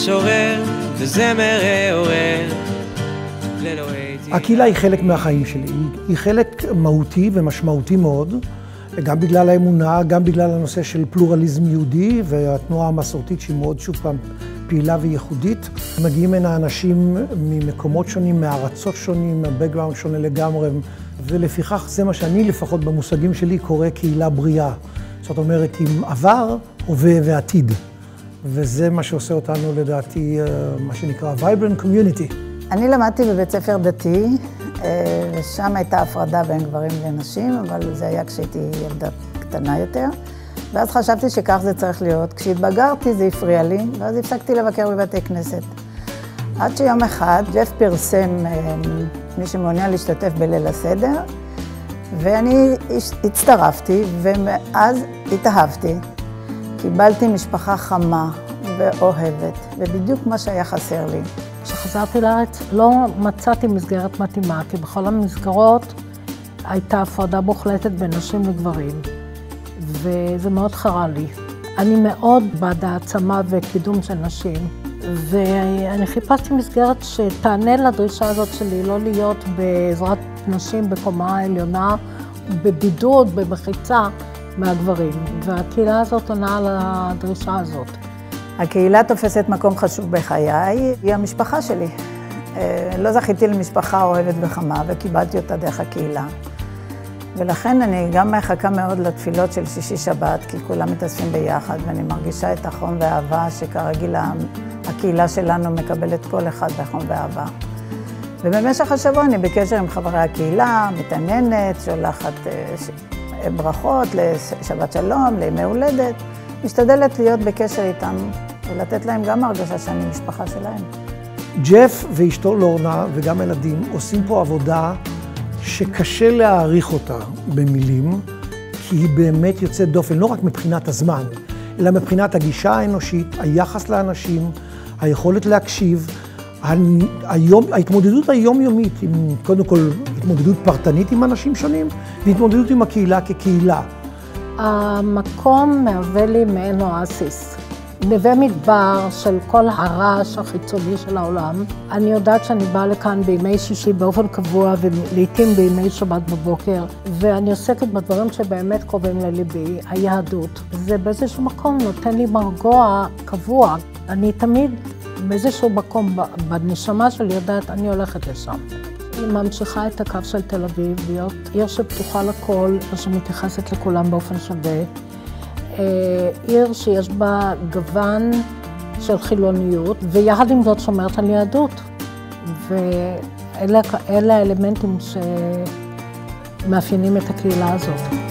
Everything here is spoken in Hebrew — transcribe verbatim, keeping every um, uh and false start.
משורר וזמר העורר. הקהילה היא חלק מהחיים שלי, היא חלק מהותי ומשמעותי מאוד, גם בגלל האמונה, גם בגלל הנושא של פלורליזם יהודי והתנועה המסורתית שהיא מאוד שוב פעם פעילה וייחודית. מגיעים הנה אנשים ממקומות שונים, מארצות שונים, מהבקגראונד שונה לגמרי, ולפיכך זה מה שאני לפחות במושגים שלי קורא קהילה בריאה. זאת אומרת, עם עבר, הווה ועתיד. וזה מה שעושה אותנו לדעתי, מה שנקרא vibrant community. אני למדתי בבית ספר דתי, ושם הייתה הפרדה בין גברים ונשים, אבל זה היה כשהייתי ילדה קטנה יותר. ואז חשבתי שכך זה צריך להיות. כשהתבגרתי זה הפריע לי, ואז הפסקתי לבקר בבתי כנסת. עד שיום אחד ג'ף פרסם מי שמעוניין להשתתף בליל הסדר, ואני הצטרפתי, ומאז התאהבתי. קיבלתי משפחה חמה ואוהבת, ובדיוק מה שהיה חסר לי. כשחזרתי לארץ לא מצאתי מסגרת מתאימה, כי בכל המסגרות הייתה הפרדה מוחלטת בין נשים לגברים, וזה מאוד חרה לי. אני מאוד בעד העצמה וקידום של נשים, ואני חיפשתי מסגרת שתענה לדרישה הזאת שלי, לא להיות בעזרת נשים בקומה העליונה, בבידוד, במחיצה מהגברים, והקהילה הזאת עונה על הדרישה הזאת. הקהילה תופסת מקום חשוב בחיי, היא המשפחה שלי. לא זכיתי למשפחה אוהבת וחמה, וקיבלתי אותה דרך הקהילה. ולכן אני גם מחכה מאוד לתפילות של שישי שבת, כי כולם מתאספים ביחד, ואני מרגישה את החום והאהבה שכרגיל הקהילה שלנו מקבלת כל אחד בחום ואהבה. ובמשך השבוע אני בקשר עם חברי הקהילה, מתעניינת, שולחת ברכות לשבת שלום, לימי הולדת. משתדלת להיות בקשר איתם ולתת להם גם הרגשה שאני משפחה שלהם. ג'ף ואשתו לורנה וגם ילדים עושים פה עבודה שקשה להעריך אותה במילים, כי היא באמת יוצאת דופן, לא רק מבחינת הזמן, אלא מבחינת הגישה האנושית, היחס לאנשים, היכולת להקשיב, היום, ההתמודדות היומיומית, עם, קודם כל התמודדות פרטנית עם אנשים שונים, והתמודדות עם הקהילה כקהילה. המקום מהווה לי מעין אואסיס. נווה מדבר של כל הרעש החיצוני של העולם. אני יודעת שאני באה לכאן בימי שישי באופן קבוע ולעיתים בימי שבת בבוקר, ואני עוסקת בדברים שבאמת קרובים לליבי, היהדות. זה באיזשהו מקום נותן לי מרגוע קבוע. אני תמיד באיזשהו מקום בנשמה שלי יודעת, אני הולכת לשם. היא ממשיכה את הקו של תל אביב, להיות עיר שפתוחה לכל, עיר שמתייחסת לכולם באופן שווה. עיר שיש בה גוון של חילוניות, ויחד עם זאת שומרת על יהדות. ואלה האלמנטים שמאפיינים את הקהילה הזאת.